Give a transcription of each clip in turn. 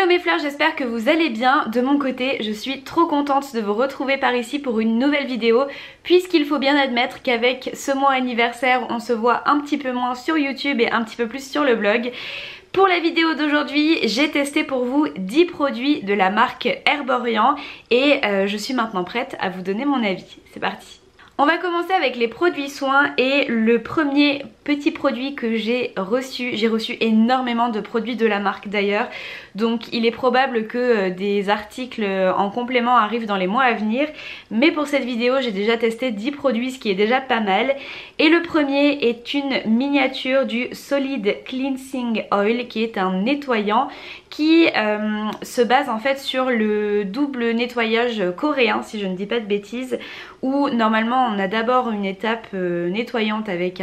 Hello mes fleurs, j'espère que vous allez bien. De mon côté, je suis trop contente de vous retrouver par ici pour une nouvelle vidéo, puisqu'il faut bien admettre qu'avec ce mois anniversaire, on se voit un petit peu moins sur YouTube et un petit peu plus sur le blog. Pour la vidéo d'aujourd'hui, j'ai testé pour vous 10 produits de la marque Herborian et je suis maintenant prête à vous donner mon avis. C'est parti! On va commencer avec les produits soins et le premier petit produit que j'ai reçu énormément de produits de la marque d'ailleurs, donc il est probable que des articles en complément arrivent dans les mois à venir, mais pour cette vidéo j'ai déjà testé 10 produits, ce qui est déjà pas mal. Et le premier est une miniature du Solid Cleansing Oil, qui est un nettoyant qui se base en fait sur le double nettoyage coréen, si je ne dis pas de bêtises, où normalement on a d'abord une étape nettoyante avec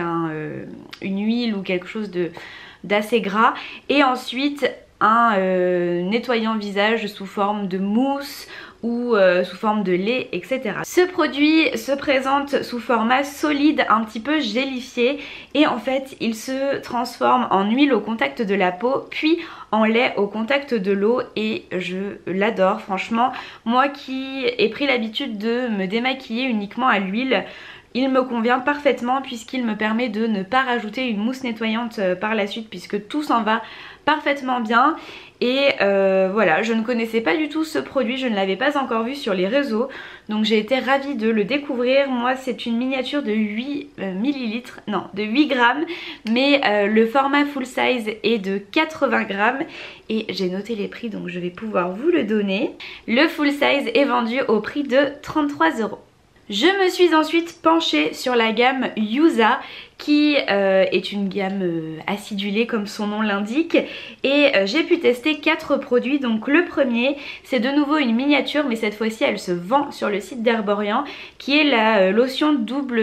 une huile ou quelque chose d'assez gras, et ensuite un nettoyant visage sous forme de mousse ou sous forme de lait, etc. Ce produit se présente sous format solide, un petit peu gélifié, et en fait il se transforme en huile au contact de la peau, puis en lait au contact de l'eau, et je l'adore franchement. Moi qui ai pris l'habitude de me démaquiller uniquement à l'huile, il me convient parfaitement puisqu'il me permet de ne pas rajouter une mousse nettoyante par la suite, puisque tout s'en va parfaitement bien. Et voilà, je ne connaissais pas du tout ce produit, je ne l'avais pas encore vu sur les réseaux, donc j'ai été ravie de le découvrir. Moi c'est une miniature de 8 millilitres, non de 8 grammes, mais le format full size est de 80 grammes et j'ai noté les prix, donc je vais pouvoir vous le donner. Le full size est vendu au prix de 33 €. Je me suis ensuite penchée sur la gamme Yuza, qui est une gamme acidulée comme son nom l'indique, et j'ai pu tester 4 produits. Donc le premier, c'est de nouveau une miniature, mais cette fois-ci elle se vend sur le site d'Herborian, qui est la lotion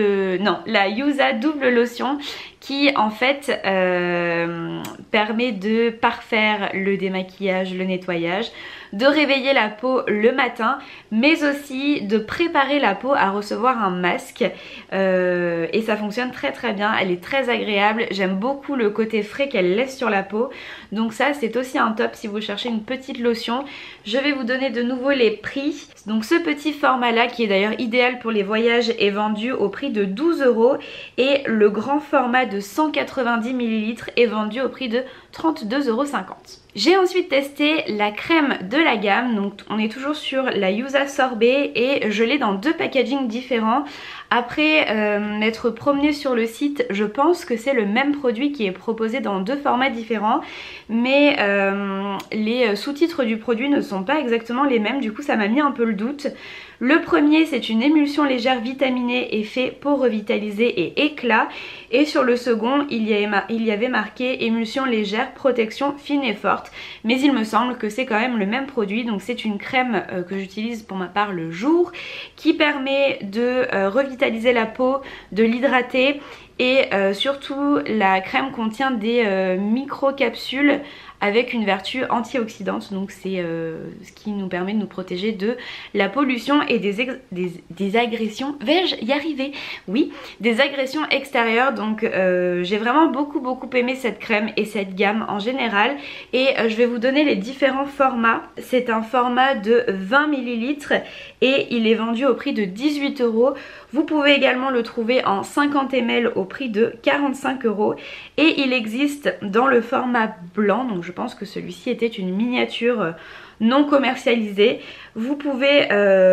la Yuza double lotion, qui en fait permet de parfaire le démaquillage, le nettoyage, de réveiller la peau le matin, mais aussi de préparer la peau à recevoir un masque, et ça fonctionne très très bien. Elle est très agréable, j'aime beaucoup le côté frais qu'elle laisse sur la peau, donc ça c'est aussi un top si vous cherchez une petite lotion. Je vais vous donner de nouveau les prix. Donc ce petit format là, qui est d'ailleurs idéal pour les voyages, est vendu au prix de 12 € et le grand format de 190 ml est vendu au prix de 32,50 €. J'ai ensuite testé la crème de la gamme, donc on est toujours sur la Yuza Sorbet et je l'ai dans 2 packagings différents. Après m'être promenée sur le site, je pense que c'est le même produit qui est proposé dans 2 formats différents, mais les sous-titres du produit ne sont pas exactement les mêmes, du coup ça m'a mis un peu le doute. Le premier, c'est une émulsion légère vitaminée et fait pour revitaliser et éclat, et sur le second il y avait marqué émulsion légère, protection fine et forte, mais il me semble que c'est quand même le même produit. Donc c'est une crème que j'utilise pour ma part le jour, qui permet de revitaliser la peau, de l'hydrater, et surtout la crème contient des micro-capsules avec une vertu antioxydante, donc c'est ce qui nous permet de nous protéger de la pollution et des agressions, vais-je y arriver? Oui, des agressions extérieures. Donc j'ai vraiment beaucoup aimé cette crème et cette gamme en général, et je vais vous donner les différents formats. C'est un format de 20 ml et il est vendu au prix de 18 €. Vous pouvez également le trouver en 50 ml au prix de 45 € et il existe dans le format blanc, donc je pense que celui-ci était une miniature non commercialisée. Vous pouvez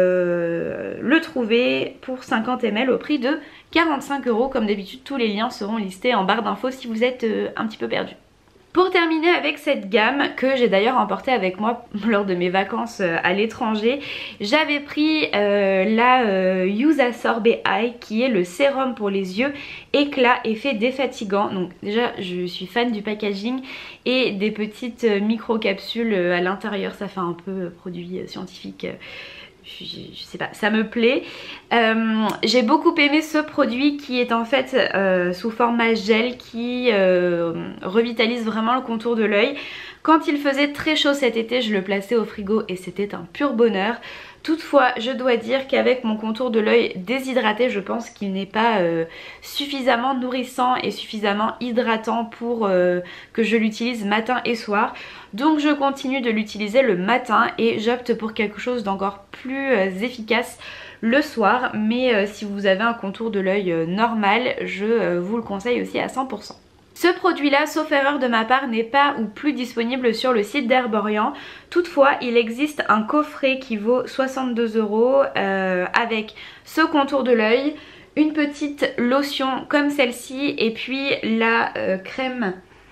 le trouver pour 50 ml au prix de 45 €. Comme d'habitude, tous les liens seront listés en barre d'infos si vous êtes un petit peu perdu. Pour terminer avec cette gamme, que j'ai d'ailleurs emportée avec moi lors de mes vacances à l'étranger, j'avais pris la Yuza Sorbet Eye, qui est le sérum pour les yeux éclat effet défatigant. Donc déjà je suis fan du packaging et des petites micro-capsules à l'intérieur, ça fait un peu produit scientifique. Je sais pas, ça me plaît. J'ai beaucoup aimé ce produit qui est en fait sous format gel, qui revitalise vraiment le contour de l'œil. Quand il faisait très chaud cet été, je le plaçais au frigo et c'était un pur bonheur. Toutefois, je dois dire qu'avec mon contour de l'œil déshydraté, je pense qu'il n'est pas suffisamment nourrissant et suffisamment hydratant pour que je l'utilise matin et soir. Donc je continue de l'utiliser le matin et j'opte pour quelque chose d'encore plus efficace le soir. Mais si vous avez un contour de l'œil normal, je vous le conseille aussi à 100%. Ce produit là, sauf erreur de ma part, n'est pas ou plus disponible sur le site d'Herborian. Toutefois, il existe un coffret qui vaut 62 € avec ce contour de l'œil, une petite lotion comme celle-ci et puis la crème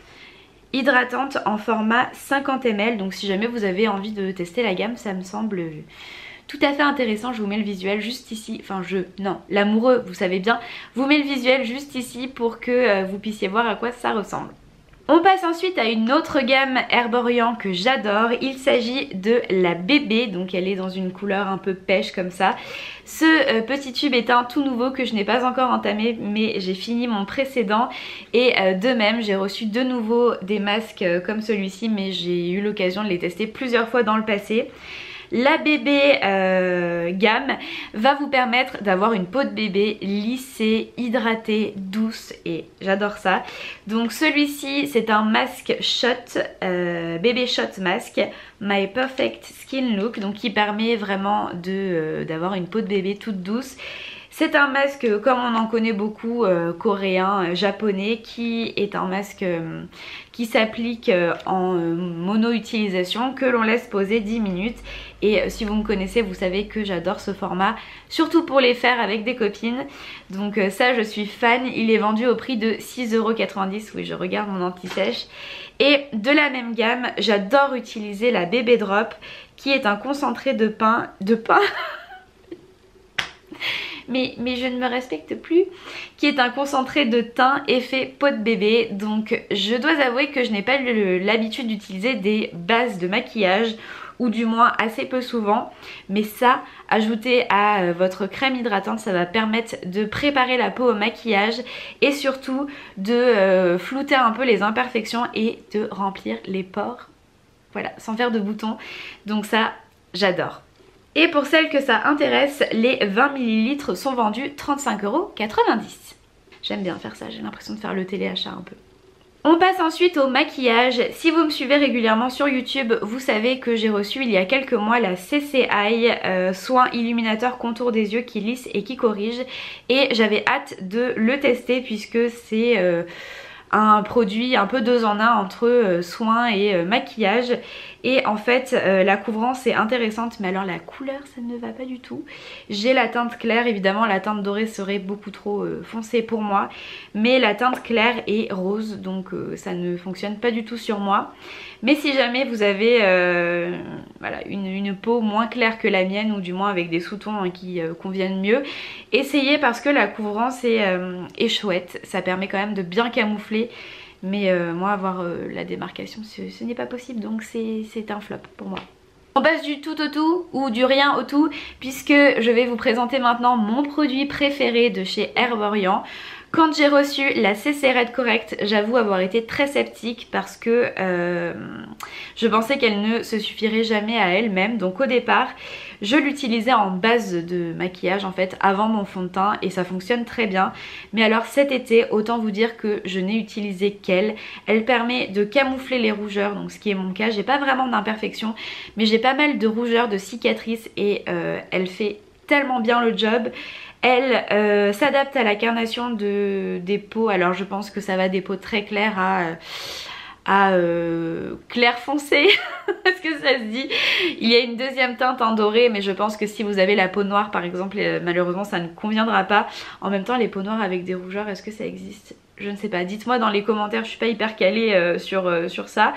hydratante en format 50 ml. Donc si jamais vous avez envie de tester la gamme, ça me semble tout à fait intéressant. Je vous mets le visuel juste ici, enfin l'amoureux, vous savez bien, vous mets le visuel juste ici pour que vous puissiez voir à quoi ça ressemble. On passe ensuite à une autre gamme Herborian que j'adore, il s'agit de la bébé, donc elle est dans une couleur un peu pêche comme ça. Ce petit tube est un tout nouveau que je n'ai pas encore entamé, mais j'ai fini mon précédent et de même j'ai reçu de nouveau des masques comme celui-ci, mais j'ai eu l'occasion de les tester plusieurs fois dans le passé. La bébé gamme va vous permettre d'avoir une peau de bébé lissée, hydratée, douce et j'adore ça. Donc celui-ci c'est un masque shot, bébé shot mask, My Perfect Skin Look, donc qui permet vraiment d'avoir une peau de bébé toute douce. C'est un masque comme on en connaît beaucoup, coréen, japonais, qui est un masque qui s'applique en mono-utilisation, que l'on laisse poser 10 minutes. Et si vous me connaissez, vous savez que j'adore ce format, surtout pour les faire avec des copines. Donc ça, je suis fan. Il est vendu au prix de 6,90 €. Oui, je regarde mon anti-sèche. Et de la même gamme, j'adore utiliser la Bébé Drop, qui est un concentré de pain... Mais je ne me respecte plus, qui est un concentré de teint effet peau de bébé. Donc je dois avouer que je n'ai pas l'habitude d'utiliser des bases de maquillage, ou du moins assez peu souvent, mais ça, ajouté à votre crème hydratante, ça va permettre de préparer la peau au maquillage et surtout de flouter un peu les imperfections et de remplir les pores, voilà, sans faire de boutons. Donc ça, j'adore. Et pour celles que ça intéresse, les 20 ml sont vendus 35,90 €. J'aime bien faire ça, j'ai l'impression de faire le téléachat un peu. On passe ensuite au maquillage. Si vous me suivez régulièrement sur YouTube, vous savez que j'ai reçu il y a quelques mois la CCI Soin Illuminateur Contour des yeux qui lisse et qui corrige. Et j'avais hâte de le tester puisque c'est... un produit un peu 2 en 1 entre soins et maquillage. Et en fait la couvrance est intéressante, mais alors la couleur ça ne va pas du tout. J'ai la teinte claire, évidemment la teinte dorée serait beaucoup trop foncée pour moi, mais la teinte claire est rose, donc ça ne fonctionne pas du tout sur moi. Mais si jamais vous avez voilà, une peau moins claire que la mienne, ou du moins avec des sous-tons qui conviennent mieux, essayez, parce que la couvrance est chouette, ça permet quand même de bien camoufler. Mais moi avoir la démarcation ce n'est pas possible, donc c'est un flop pour moi. On passe du tout au tout, ou du rien au tout, puisque je vais vous présenter maintenant mon produit préféré de chez Herborian. Quand j'ai reçu la CC Red Correct, j'avoue avoir été très sceptique parce que je pensais qu'elle ne se suffirait jamais à elle-même. Donc au départ, je l'utilisais en base de maquillage en fait avant mon fond de teint et ça fonctionne très bien. Mais alors cet été, autant vous dire que je n'ai utilisé qu'elle. Elle permet de camoufler les rougeurs, donc ce qui est mon cas. J'ai pas vraiment d'imperfections, mais j'ai pas mal de rougeurs, de cicatrices et elle fait tellement bien le job. Elle s'adapte à la carnation des peaux. Alors je pense que ça va des peaux très claires à clair foncé. Est-ce que ça se dit? Il y a une deuxième teinte en doré, mais je pense que si vous avez la peau noire par exemple, malheureusement ça ne conviendra pas. En même temps, les peaux noires avec des rougeurs, est-ce que ça existe? Je ne sais pas, dites-moi dans les commentaires, je suis pas hyper calée sur ça.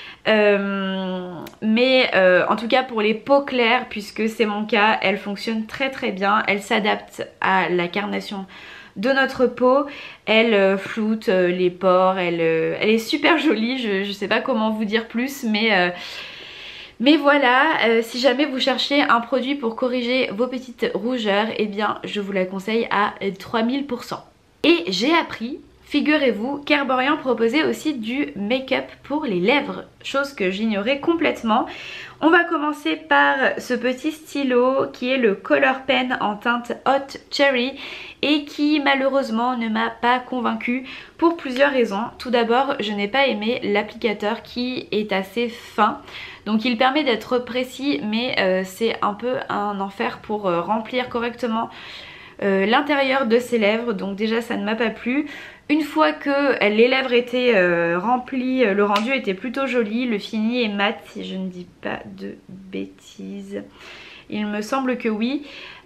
Mais en tout cas pour les peaux claires, puisque c'est mon cas, elle fonctionne très très bien. Elle s'adapte à la carnation de notre peau, elle floute les pores, elle est super jolie. Je sais pas comment vous dire plus, mais voilà, si jamais vous cherchez un produit pour corriger vos petites rougeurs, eh bien je vous la conseille à 3000%. Et j'ai appris, figurez-vous qu'Herborian proposait aussi du make-up pour les lèvres, chose que j'ignorais complètement. On va commencer par ce petit stylo qui est le Color Pen en teinte Hot Cherry et qui malheureusement ne m'a pas convaincue pour plusieurs raisons. Tout d'abord, je n'ai pas aimé l'applicateur qui est assez fin. Donc il permet d'être précis mais c'est un peu un enfer pour remplir correctement l'intérieur de ses lèvres. Donc déjà ça ne m'a pas plu. Une fois que les lèvres étaient remplies, le rendu était plutôt joli. Le fini est mat si je ne dis pas de bêtises. Il me semble que oui.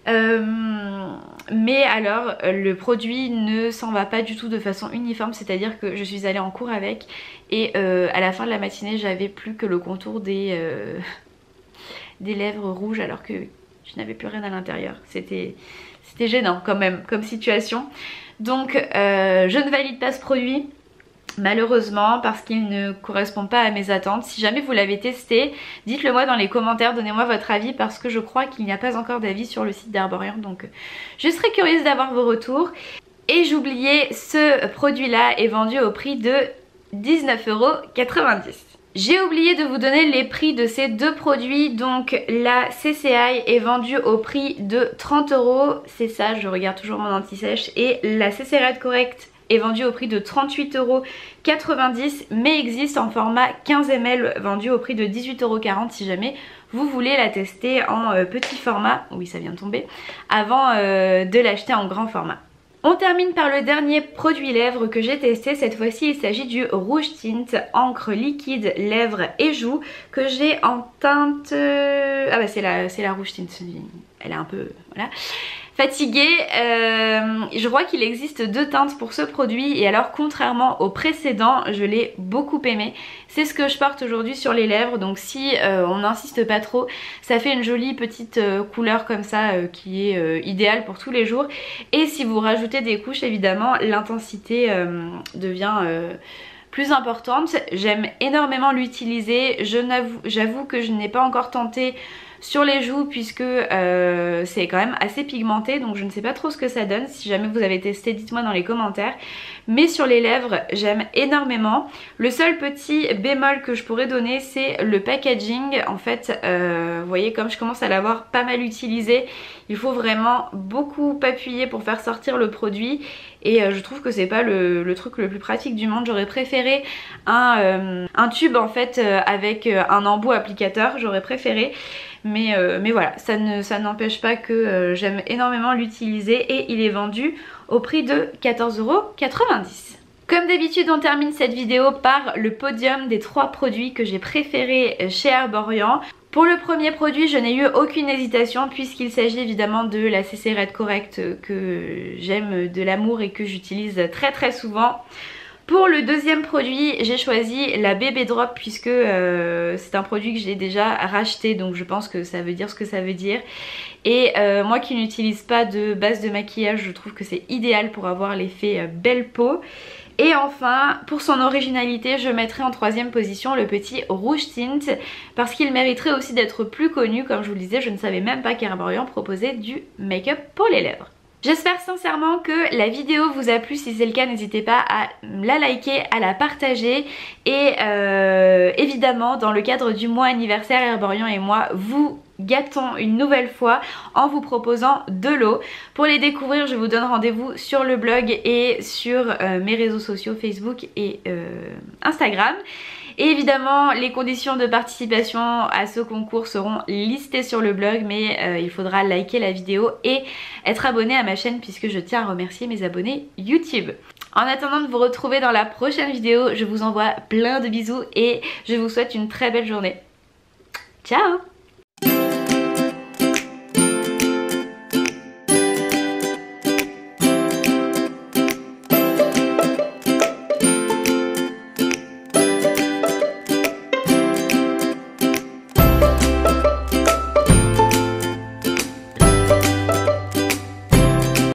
Mais alors le produit ne s'en va pas du tout de façon uniforme, c'est-à-dire que je suis allée en cours avec et à la fin de la matinée j'avais plus que le contour des lèvres rouges alors que je n'avais plus rien à l'intérieur. C'était gênant quand même comme situation. Donc je ne valide pas ce produit malheureusement parce qu'il ne correspond pas à mes attentes. Si jamais vous l'avez testé, dites-le moi dans les commentaires, donnez-moi votre avis parce que je crois qu'il n'y a pas encore d'avis sur le site d'Herborian, donc je serais curieuse d'avoir vos retours. Et j'oubliais, ce produit là est vendu au prix de 19,90 €. J'ai oublié de vous donner les prix de ces deux produits. Donc la CCI est vendue au prix de 30 €, c'est ça, je regarde toujours mon anti-sèche, et la CC Red Correct est vendue au prix de 38,90 € mais existe en format 15 ml vendu au prix de 18,40 € si jamais vous voulez la tester en petit format, oui ça vient de tomber, avant de l'acheter en grand format. On termine par le dernier produit lèvres que j'ai testé. Cette fois-ci il s'agit du rouge tint encre liquide lèvres et joues que j'ai en teinte... Ah bah c'est la rouge tint, elle est un peu... voilà. Fatiguée, je crois qu'il existe deux teintes pour ce produit et alors contrairement au précédent, je l'ai beaucoup aimé. C'est ce que je porte aujourd'hui sur les lèvres, donc si on n'insiste pas trop, ça fait une jolie petite couleur comme ça qui est idéale pour tous les jours. Et si vous rajoutez des couches, évidemment, l'intensité devient... plus importante. J'aime énormément l'utiliser. J'avoue que je n'ai pas encore tenté sur les joues puisque c'est quand même assez pigmenté, donc je ne sais pas trop ce que ça donne. Si jamais vous avez testé, dites-moi dans les commentaires. Mais sur les lèvres, j'aime énormément. Le seul petit bémol que je pourrais donner, c'est le packaging. En fait, vous voyez, comme je commence à l'avoir pas mal utilisé, il faut vraiment beaucoup appuyer pour faire sortir le produit. Et je trouve que c'est pas le truc le plus pratique du monde. J'aurais préféré un tube en fait avec un embout applicateur, j'aurais préféré. Mais voilà, ça n'empêche pas que j'aime énormément l'utiliser et il est vendu au prix de 14,90 €. Comme d'habitude, on termine cette vidéo par le podium des 3 produits que j'ai préférés chez Herborian. Pour le premier produit, je n'ai eu aucune hésitation puisqu'il s'agit évidemment de la CC Red Correct que j'aime de l'amour et que j'utilise très très souvent. Pour le deuxième produit, j'ai choisi la Bébé Drop puisque c'est un produit que j'ai déjà racheté, donc je pense que ça veut dire ce que ça veut dire. Et moi qui n'utilise pas de base de maquillage, je trouve que c'est idéal pour avoir l'effet belle peau. Et enfin, pour son originalité, je mettrai en troisième position le petit rouge tint parce qu'il mériterait aussi d'être plus connu. Comme je vous le disais, je ne savais même pas qu'Herborian proposait du make-up pour les lèvres. J'espère sincèrement que la vidéo vous a plu. Si c'est le cas, n'hésitez pas à la liker, à la partager. Et évidemment, dans le cadre du mois anniversaire, Herborian et moi vous gâtons une nouvelle fois en vous proposant de l'eau. Pour les découvrir, je vous donne rendez-vous sur le blog et sur mes réseaux sociaux Facebook et Instagram. Et évidemment, les conditions de participation à ce concours seront listées sur le blog, mais il faudra liker la vidéo et être abonné à ma chaîne puisque je tiens à remercier mes abonnés YouTube. En attendant de vous retrouver dans la prochaine vidéo, je vous envoie plein de bisous et je vous souhaite une très belle journée. Ciao!